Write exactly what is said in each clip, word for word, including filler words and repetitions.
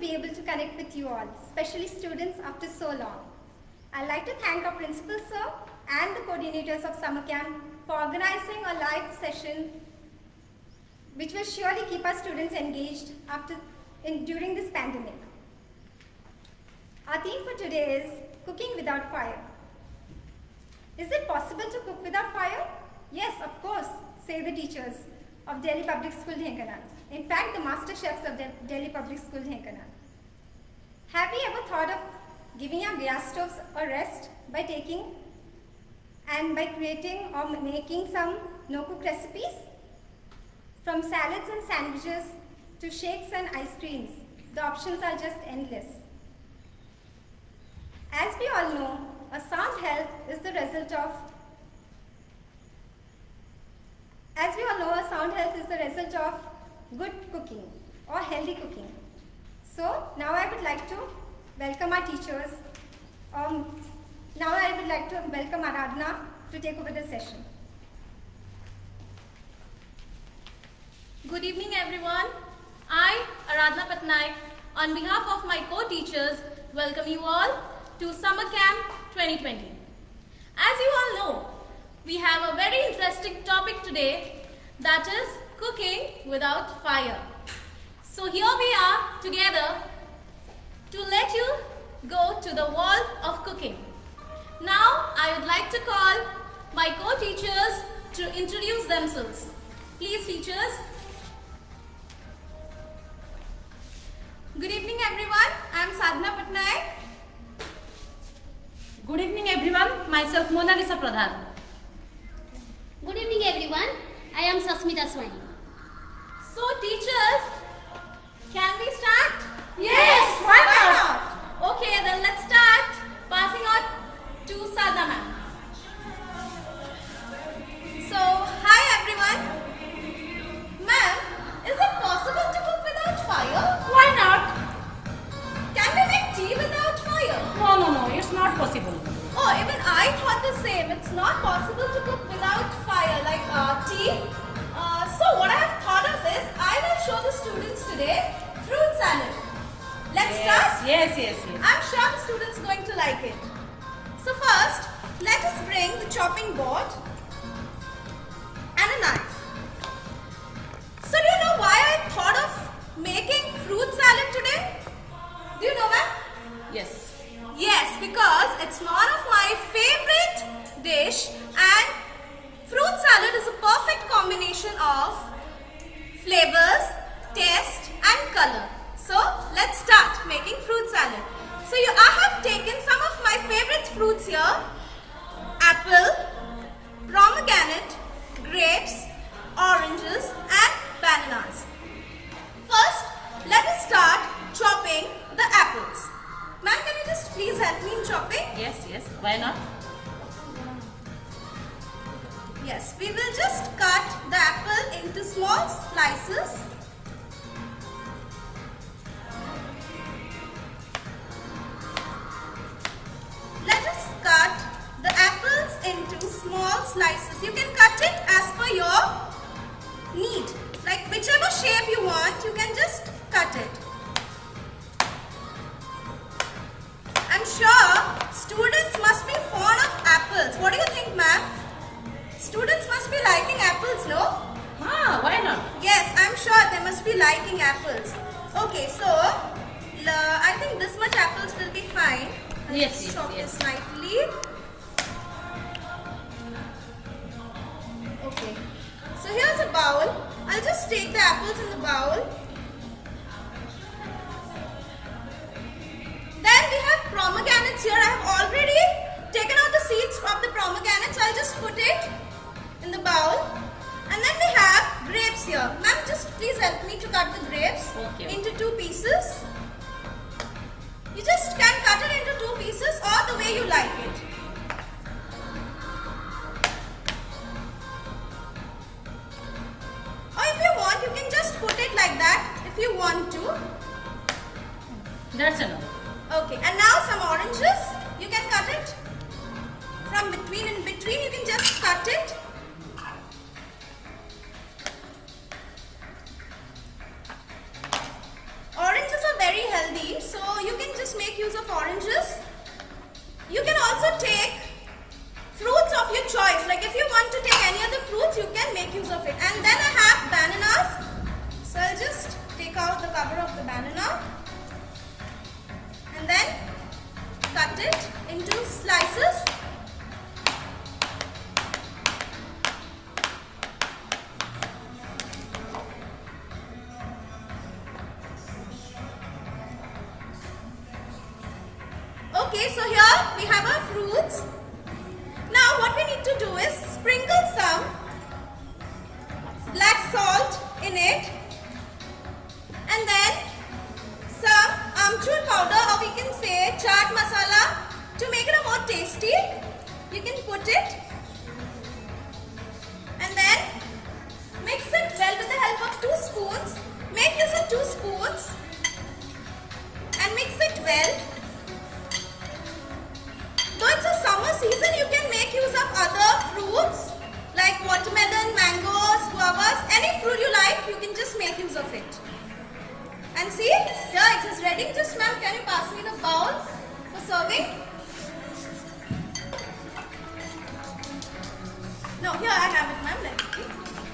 be able to connect with you all, especially students, after so long. I'd like to thank our principal sir and the coordinators of summer camp for organizing a live session which will surely keep our students engaged after, in, during this pandemic. Our theme for today is cooking without fire. Is it possible to cook without fire? Yes, of course, say the teachers of Delhi Public School, Dhenkanal. In fact, the master chefs of De Delhi Public School, Dhenkanal. Have you ever thought of giving your gas stoves a rest by taking and by creating or making some no-cook recipes? From salads and sandwiches to shakes and ice creams, the options are just endless. As we all know, a sound health is the result of As we all know, a sound health is the result of good cooking or healthy cooking. So now I would like to welcome our teachers. Um, now I would like to welcome Aradhana to take over the session. Good evening everyone. I, Aradhana Patnaik, on behalf of my co-teachers, welcome you all to Summer Camp twenty twenty. As you all know, we have a very interesting topic today, that is cooking without fire. So here we are together to let you go to the world of cooking. Now I would like to call my co-teachers to introduce themselves. Please, teachers. Good evening everyone, I am Sadhana Patnaik. Good evening everyone, myself Mona Lisa Pradhan. Good evening everyone, I am Sasmita Swani. So teachers, can we start? Yes, why not? Okay, then let's start. Passing on to Sadhana ma'am. So, hi everyone. Ma'am, is it possible to cook without fire? Why not? Can we make tea without fire? No, no, no, it's not possible. Oh, even I thought the same. It's not possible to cook without fire, like uh, tea. Uh, so what I have thought of is, I will show the students today fruit salad. Let's Yes, start. yes, yes, yes. I'm sure the students are going to like it. So first, let us bring the chopping board and a knife. So do you know why I thought of making fruit salad today? Do you know ma'am? Yes. Yes, because it's one of my favorite dish and fruit salad is a perfect combination of flavors, taste and color. So let's start making fruit salad. So you, I have taken some of my favorite fruits here. Apple, pomegranate, grapes, oranges and bananas. First, let us start chopping the apples. Ma'am, can you just please help me in chopping? Yes, yes. Why not? Yes, we will just cut the apple into small slices. Let us cut the apples into small slices. You can cut it as per your need. Like whichever shape you want, you can just cut it. I'm sure students must be fond of apples. What do you think, ma'am? Students must be liking apples, no? Ah, why not? Yes, I'm sure they must be liking apples. Okay, so uh, I think this much apples will be fine. Yes, Let's yes, chop yes. it slightly. Okay. So here's a bowl. I'll just take the apples in the bowl. Then we have pomegranates here. I have already taken out the seeds from the pomegranates. So I'll just put it in the bowl. And then we have grapes here. Ma'am, just please help me to cut the grapes Okay. into two pieces. You just can cut it into two pieces or the way you like it. Or if you want, you can just put it like that if you want to. That's enough. Okay, and now some oranges. You can cut it from between. In between, you can just cut it. Oranges are very healthy. use of oranges. You can also take fruits of your choice. Like if you want to take any other fruits, you can make use of it. And then I have bananas. So I'll just take out the cover of the banana. And then cut it into slices. Okay, so here we have our fruits. Now what we need to do is sprinkle some black salt in it and then some amchur powder, or we can say chaat masala, to make it a more tasty. You can put it and then mix it well with the help of two spoons. Make use of two spoons and mix it well. Though it's a summer season, you can make use of other fruits like watermelon, mangoes, guavas, any fruit you like, you can just make use of it. And see, here it is ready. Just ma'am, can you pass me the bowl for serving? No, here I have it, ma'am. Let me see.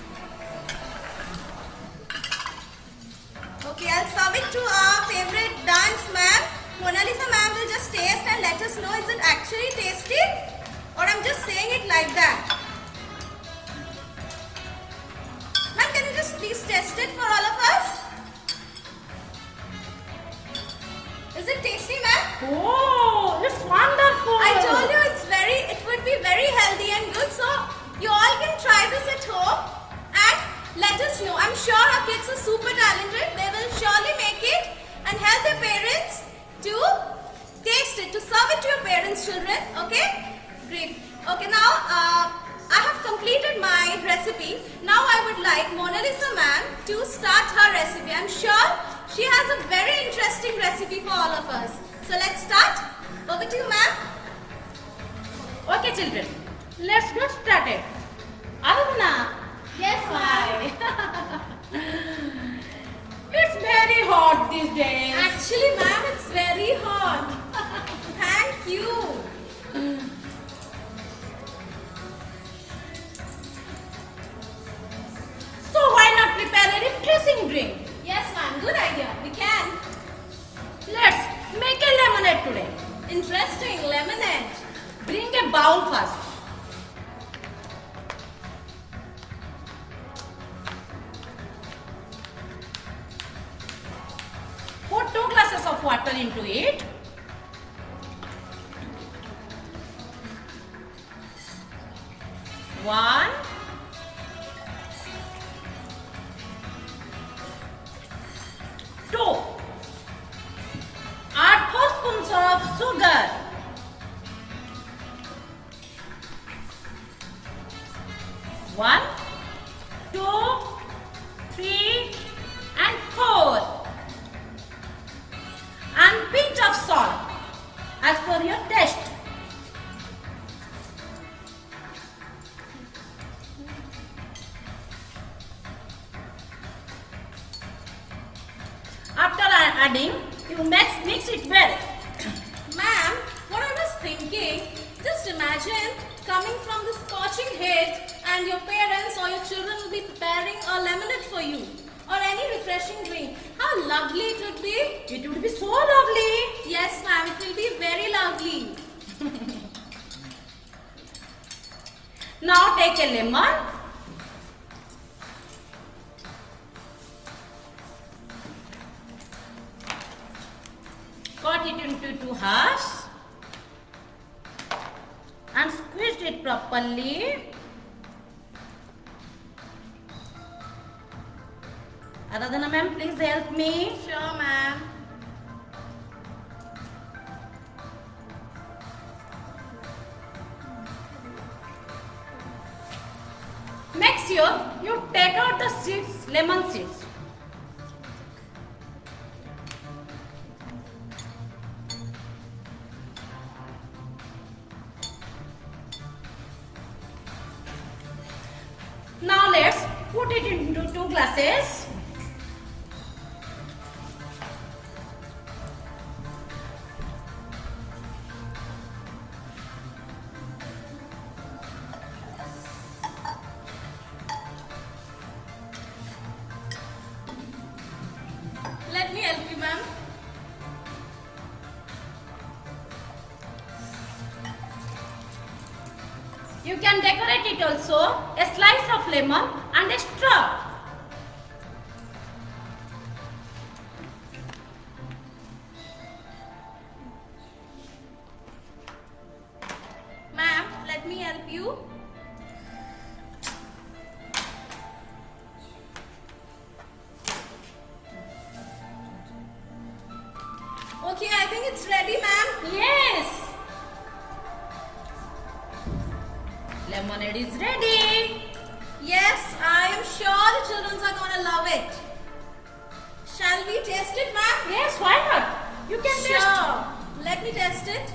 Okay, I'll serve it to our favorite dance ma'am. Mona Lisa ma'am will just taste and let us know, is it actually tasty or I'm just saying it like that. Ma'am, can you just please test it for all of us? Is it tasty, ma'am? Oh, it's wonderful. I told you it's very, it would be very healthy and good. So you all can try this at home and let us know. I'm sure our kids are super talented. They will surely make it and help their parents to taste it, to serve it to your parents' children. Okay? Great. Okay, now uh, I have completed my recipe. Now I would like Mona Lisa ma'am to start her recipe. I'm sure she has a very interesting recipe for all of us. So let's start. Over to you ma'am. Okay children, let's get started. Aradhana. Yes, ma'am. It's very hot these days. Actually ma'am, it's very hot. Thank you. So why not prepare a refreshing drink? Yes ma'am, good idea. We can. Let's make a lemonade today. Interesting, lemonade. Bring a bowl first. Put two glasses of water into it. One. Two. Add four spoons of sugar. One, two, three, and four. And pinch of salt as per your taste. After adding, you mix, mix it well. Ma'am, what I was thinking, just imagine coming from the scorching heat and your parents or your children will be preparing a lemonade for you or any refreshing drink. How lovely it would be. It would be so lovely. Yes ma'am, it will be very lovely. Now take a lemon. Cut it into two halves and squeeze it properly. Aradhana ma'am, please help me. Sure ma'am. Make sure you take out the seeds, lemon seeds. Now let's put it into two glasses. me help you, ma'am. You can decorate it also, a slice of lemon and a straw. Ma'am, let me help you. Okay, I think it's ready, ma'am. Yes. Lemonade is ready. Yes, I am sure the children are gonna love it. Shall we taste it, ma'am? Yes, why not? You can taste. Sure. Let me test it.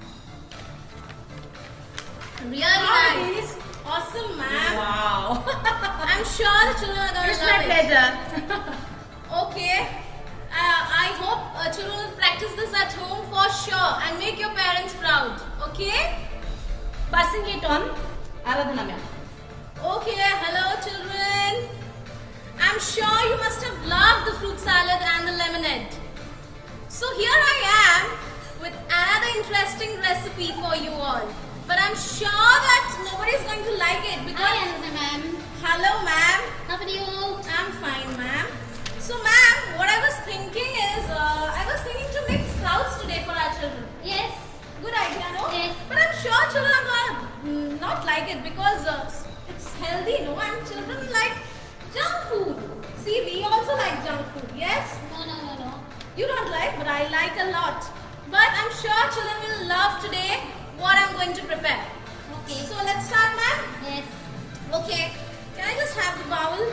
Really How it nice. is? Awesome, ma'am. Wow. I'm sure the children are gonna It's love my it. pleasure. Okay. Uh, I hope uh, children will practice this at home for sure and make your parents proud. Okay? Passing it on Aradhana ma'am. Okay. Hello, children. I'm sure you must have loved the fruit salad and the lemonade. So here I am with another interesting recipe for you all. But I'm sure that nobody is going to like it because... Hi, Aradhana ma'am. Hello, ma'am. How are you? I'm fine, ma'am. So, ma'am, what I was thinking is, uh, I was thinking to make sprouts today for our children. Yes. Good idea, no? Yes. But I'm sure children are gonna mm, not like it because uh, it's healthy, no? And children like junk food. See, we also like junk food, yes? No, no, no, no. You don't like, but I like a lot. But I'm sure children will love today what I'm going to prepare. Okay. So, let's start, ma'am. Yes. Okay. Can I just have the bowl?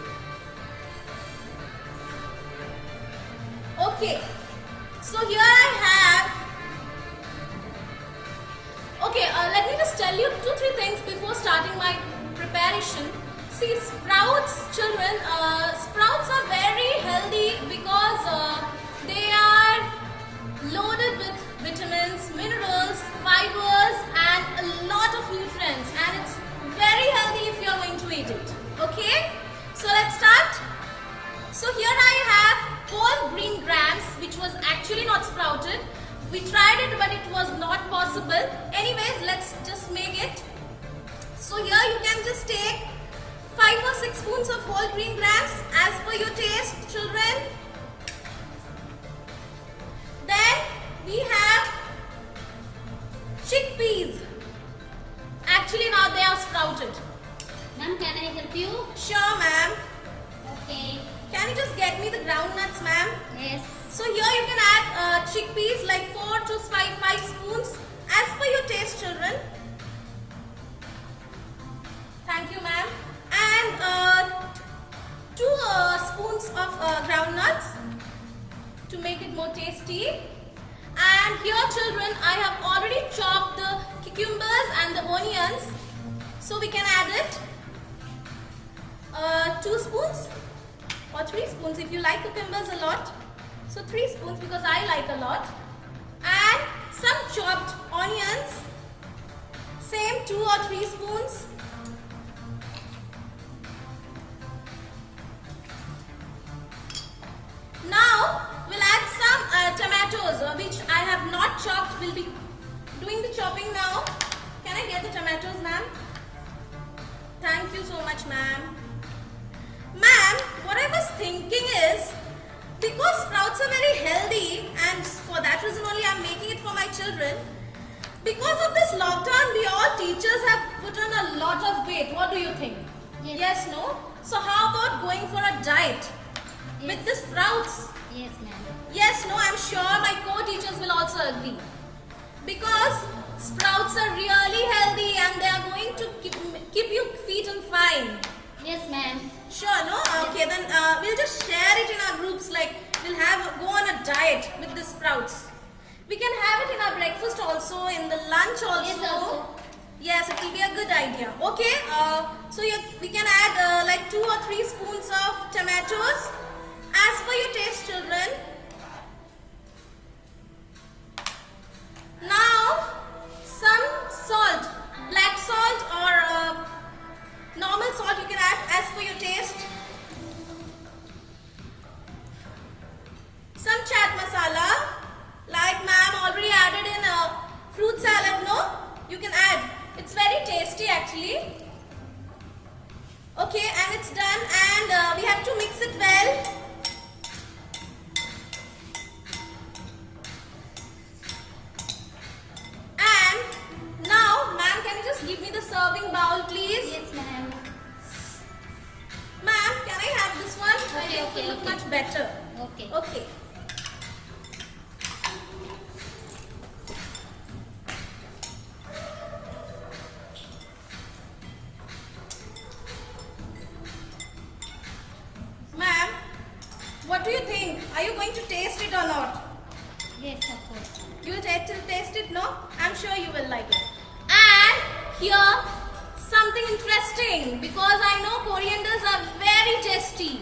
Okay, so here I have, okay, uh, let me just tell you two, three things before starting my preparation. See, sprouts, children, uh, sprouts are very healthy because uh, they are loaded with vitamins, minerals, fibers and a lot of nutrients, and it's very healthy if you are going to eat it. Okay, so let's start. So here I have whole green grams, which was actually not sprouted. We tried it, but it was not possible. Anyways, let's just make it. So here you can just take five or six spoons of whole green grams as per your taste, children. Then we have chickpeas. Actually now they are sprouted. Ma'am, can I help you? Sure, ma'am. Okay. Can you just get me the groundnuts, ma'am? Yes. So here you can add uh, chickpeas like four to five, five spoons as per your taste, children. Thank you, ma'am. And uh, two uh, spoons of uh, groundnuts to make it more tasty. And here, children, I have already chopped the cucumbers and the onions. So we can add it. Uh, two spoons. Or three spoons if you like cucumbers a lot. So three spoons because I like a lot. And some chopped onions. Same two or three spoons. Now we'll add some uh, tomatoes uh, which I have not chopped. We'll be doing the chopping now. Can I get the tomatoes, ma'am? Thank you so much, ma'am. Ma'am, what I was thinking is, because sprouts are very healthy and for that reason only I am making it for my children. Because of this lockdown, we all teachers have put on a lot of weight. What do you think? Yes. Yes, no? So how about going for a diet Yes. with the sprouts? Yes, ma'am. Yes, no, I'm sure my co-teachers will also agree. Because sprouts are really healthy and they are going to keep, keep you fit and fine. Yes, ma'am. Sure, no? Okay, then uh, we'll just share it in our groups, like we'll have go on a diet with the sprouts. We can have it in our breakfast also, in the lunch also. Yes, also. Yes, it will be a good idea. Okay, uh, so you, we can add uh, like two or three spoons of tomatoes as per your taste, children. Now, some salt, black salt or uh, normal salt you can add as per your taste. some chaat masala, like ma'am already added in a fruit salad, no? You can add. It's very tasty actually. Okay, and it's done, and uh, we have to mix it well. And now, ma'am, can you just give me the serving bowl, please? Yes, ma'am. Ma'am, can I have this one? Okay, I think okay, it look okay. much better. Okay. Okay. Ma'am, what do you think? Are you going to taste it or not? Yes, of course. You will taste it, taste it, no? I'm sure you will like it. And here, something interesting, because I know corianders are very tasty.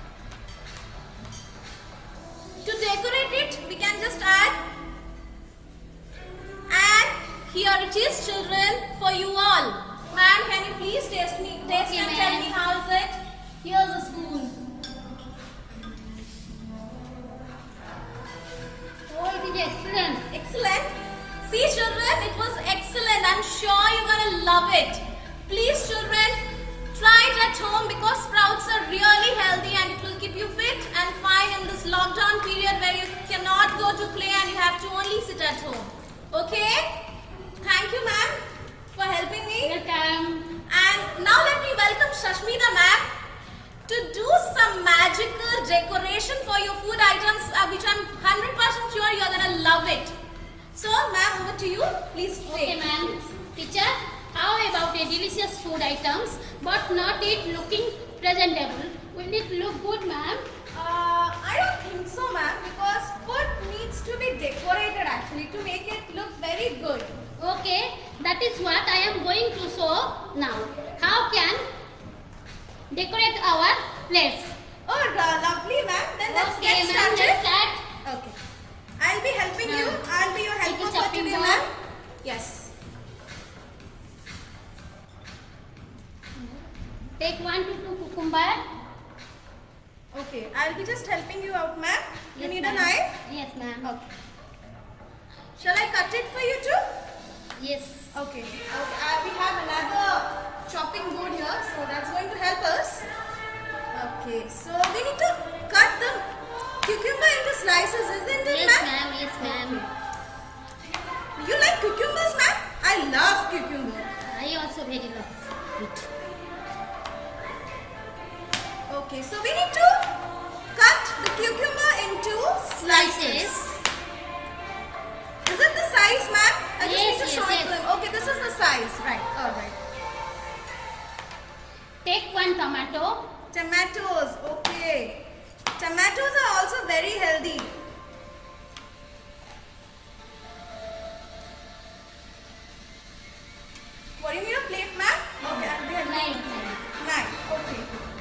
To decorate it, we can just add. And here it is, children, for you all. Ma'am, can you please taste me, taste Okay, and tell ma'am. me how is it? Here's a spoon. Oh, it is excellent. Excellent. See children, it was excellent. I'm sure you're going to love it. Please children, try it at home because sprouts are really healthy and it will keep you fit and fine in this lockdown period where you cannot go to play and you have to only sit at home. Okay? Thank you ma'am for helping me. Welcome. And now let me welcome Shashmita ma'am to do some magical decoration for your food items, uh, which I'm one hundred percent sure you're gonna love it. So, ma'am, over to you. Please Okay, take. ma'am. Teacher, how about a delicious food items, but not it looking presentable? Will it look good, ma'am? Uh, I don't think so, ma'am, because food needs to be decorated actually to make it look very good. Okay, that is what I am going to show now. How can decorate our plates? Oh, uh, lovely, ma'am. Then let's Okay, get ma'am, started. let's start. Okay. I'll be helping you. Ma'am, I'll be your take helper the for chopping today, board. ma'am. Yes. Take one to two cucumber. Okay. I'll be just helping you out, ma'am. You Yes, need ma'am. a knife? Yes, ma'am. Okay. Shall I cut it for you too? Yes. Okay. Okay. Uh, we have another chopping board here, so that's going to help us. Okay. So we need to cut the cucumber into slices, isn't it, Yes, ma'am? ma'am. Yes, ma'am. You like cucumbers, ma'am? I love cucumber. I also very love it. Okay. So we need to cut the cucumber into slices. Slices. Is it the size, ma'am? I just Yes, need to yes, show it yes. to them. Okay, this is the size. Right. All right. Take one tomato. Tomatoes. Okay. Tomatoes are also very healthy. What do you need a plate, ma'am? Okay, I'll be helping. Knife, ma'am. Knife. Okay.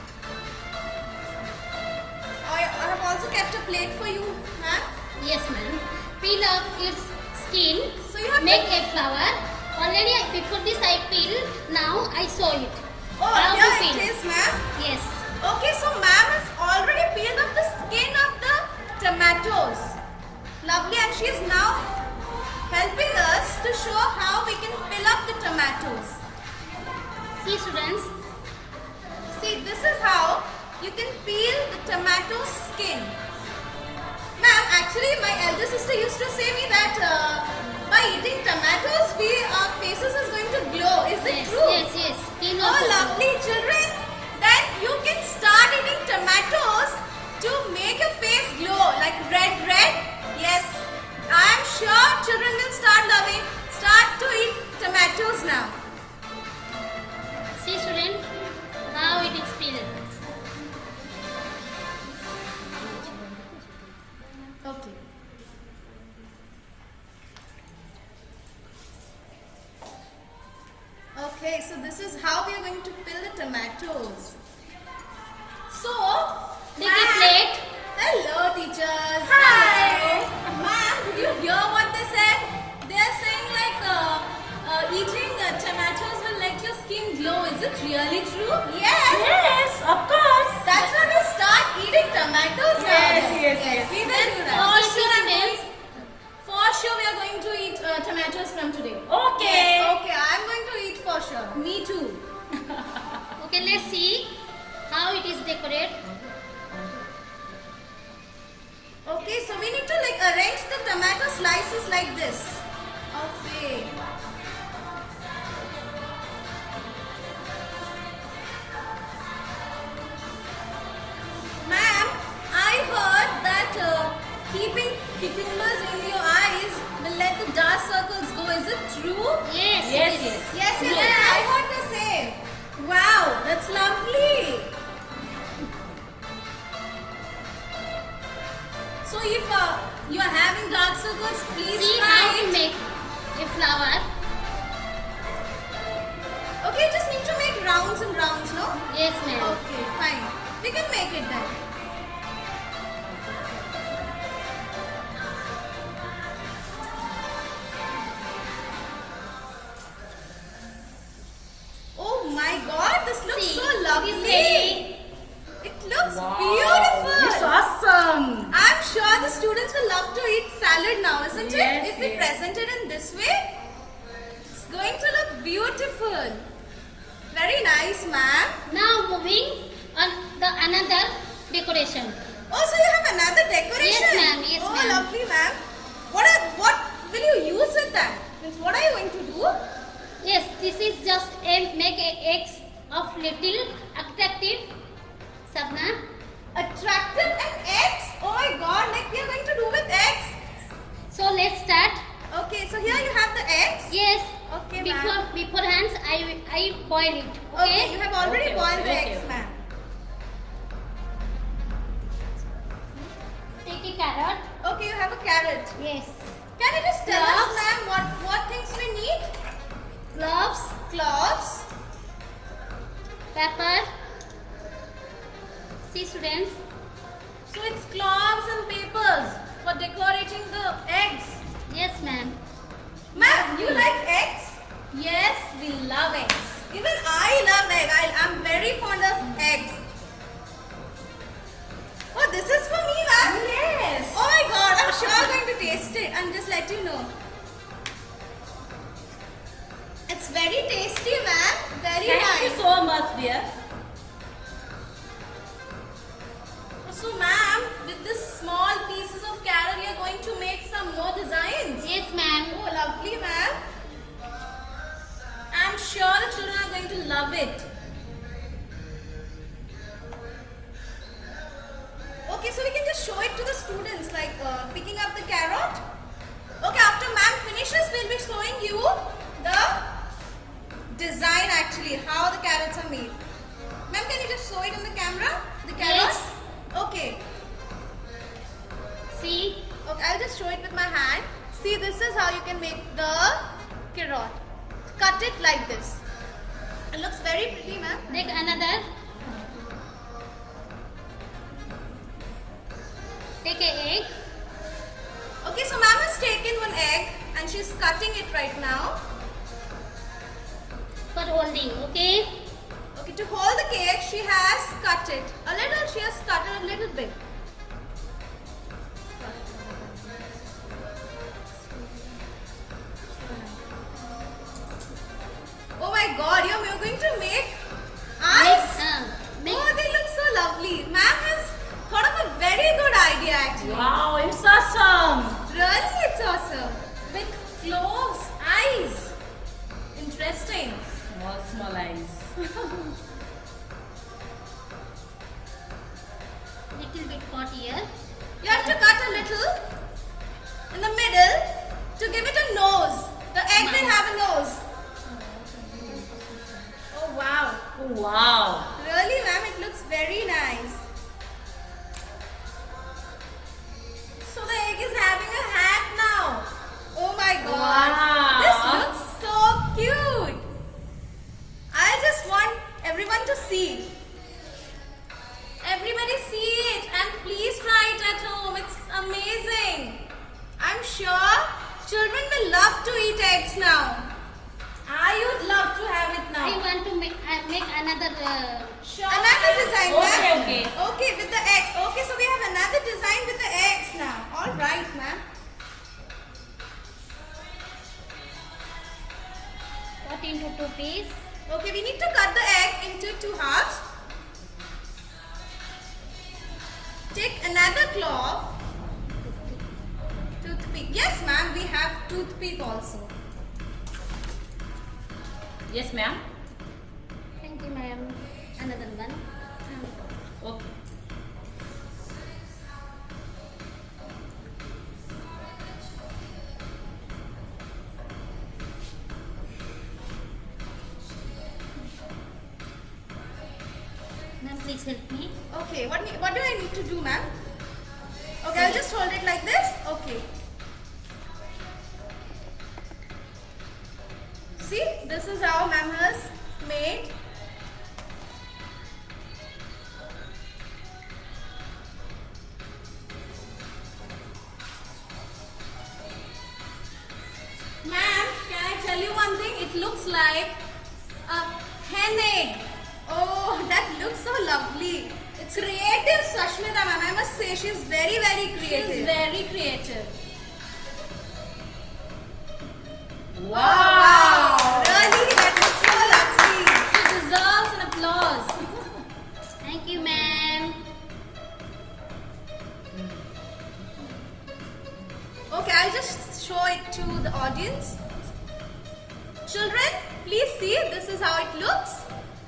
I, I have also kept a plate for you, ma'am. Yes, ma'am. Peel off its skin. So you have Make to- a flower. Already I- before this I peel. Now I show it. Oh, How to yeah, peel. it is, ma'am. Yes. Okay, so ma'am has already peeled off the skin of the tomatoes. Lovely, and she is now helping us to show how we can peel off the tomatoes. See, students. See, this is how you can peel the tomato skin. Ma'am, actually my elder sister used to say me that uh, by eating tomatoes, we our faces is going to glow. Is it Yes, true? yes, yes. Skin Oh, also. lovely children. Then you can start eating tomatoes to make your face glow like red, red. Yes, I am sure children will start loving, start to eat tomatoes now. See, students, how it is peeled. Okay. Okay, so this is how we are going to peel the tomatoes. So, Take a ma'am- plate. Hello, teachers. Hi. Hello. Ma'am, did you hear what they said? They are saying like uh, uh, eating uh, tomatoes will let your skin glow. Is it really true? Yes. Yes, of course. That's why we start eating tomatoes now. Yes, yes, yes. We will do that. from today. Okay. Yes, okay, I'm going to eat for sure. Me too. Okay, let's see how it is decorated. Okay, so we need to like arrange the tomato slices like this. Okay. Ma'am, I heard that uh, keeping cucumbers in your eyes will let the dark circles go. Is it true? Yes, Yes, it is. yes. Yes, yes, Yes. yes. I heard the same. Wow, that's lovely. So if uh, you are having dark circles, please See try how to it. make a flower. Okay, you just need to make rounds and rounds, no? Yes, ma'am. Okay, fine. We can make it then. Oh my god, this looks See, so it is lovely. ready. It looks Wow. beautiful. It's awesome. I'm sure the students will love to eat salad now, isn't Yes, it? If we yes. present it in this way, it's going to look beautiful. Very nice, ma'am. Now moving on the another decoration. Oh, so you have another decoration? Yes, ma'am. Yes, oh, ma'am. lovely, ma'am. What are, what will you use with that? Means what are you going to do? Yes, this is just a make a eggs of little attractive. Sabna. Attractive and eggs? Oh my god, like we are going to do with eggs. So let's start. Okay, so here you have the eggs. Yes. Okay, Before ma'am. beforehand, I I boil it. Okay, Okay. you have already Okay, boiled the okay, eggs, okay. ma'am. Take a carrot. Okay, you have a carrot. Yes. Can you just tell us, Cloves. ma'am, what, what things we need? Cloves. Cloves. Pepper. See, students. So it's cloves and papers for decorating the eggs. Yes, ma'am. Ma'am, you like eggs? Yes, we love eggs. Even I love egg. I, I'm very fond of eggs. Oh, this is for me, ma'am? Yes. Oh my god, I'm sure I'm going to taste it and just let you know. It's very tasty, ma'am. Very Thank nice. you so much, dear. So ma'am, with this small pieces of carrot, you are going to make some more designs. Yes, ma'am. Oh, lovely, ma'am. I'm sure the children are going to love it. Okay, so we can just show it to the students, like uh, picking up the carrot. Okay, after ma'am finishes, we'll be showing you the design actually, how the carrots are made. Ma'am, can you just show it on the camera? The carrots? Yes. Okay. See. Okay, I'll just show it with my hand. See, this is how you can make the carrot. Cut it like this. It looks very pretty, ma'am. Take another. Take a egg. Okay, so ma'am has taken one egg and she's cutting it right now. For holding. Okay. Okay, to hold the cake, she has cut it. A little, she has cut it a little bit. Oh my god, you're going to make eyes? Uh, make, Oh, they look so lovely. Ma'am has thought of a very good idea actually. Wow, it's awesome. Really, it's awesome. With cloves, eyes. Interesting. Small, small eyes. little bit cut here. You have to cut a little in the middle to give it a nose. The egg will have a nose. Oh wow. Oh, wow. Really, ma'am, it looks very nice. So the egg is having a hat now. Oh my god. Wow. This looks so cute. I just want everyone to see. Everybody see it and please try it at home. It's amazing. I'm sure children will love to eat eggs now. I would love to have it I now. want to make uh, make another. Uh, Sure. Another design, Okay, ma'am. okay. Okay, with the eggs. Okay, so we have another design with the eggs now. All right, ma'am. two pieces. Okay, we need to cut the egg into two halves. Take another cloth. Toothpick. Yes, ma'am, we have toothpick also. Yes, ma'am. Thank you, ma'am. Another one. Okay. Ma'am, please help me. Okay, what, ne- what do I need to do, ma'am? Okay, I'll just hold it like this. Okay. See, this is how ma'am has made. Ma'am, can I tell you one thing? It looks like a hen egg. Oh, that looks so lovely. It's creative, Sashmita ma'am. I must say, she's very, very creative. She's very creative. Wow! Really? That looks so lovely. She deserves an applause. Thank you, ma'am. Okay, I'll just show it to the audience. Children, please see. This is how it looks.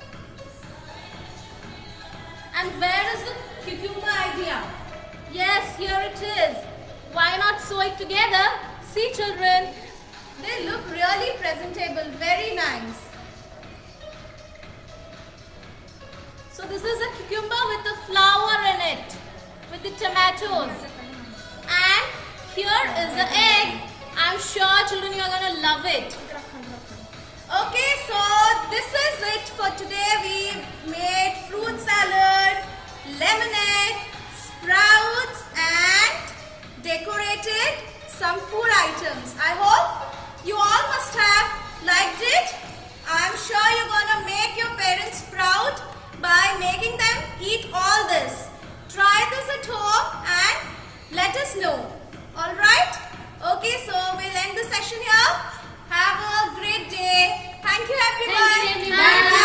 And where is the cucumber idea? Yes, here it is. Why not sew it together? See, children. They look really presentable. Very nice. So this is a cucumber with the flower in it, with the tomatoes. And here is the egg. I'm sure, children, you are going to love it. Okay, so this is it for today. We made fruit salad, lemonade, sprouts and decorated some food items. I hope you all must have liked it. I'm sure you're gonna make your parents proud by making them eat all this. Try this at home and let us know. Alright? Okay, so we'll end the session here. Have a great day. Thank you everyone. Thank you, everyone. Bye.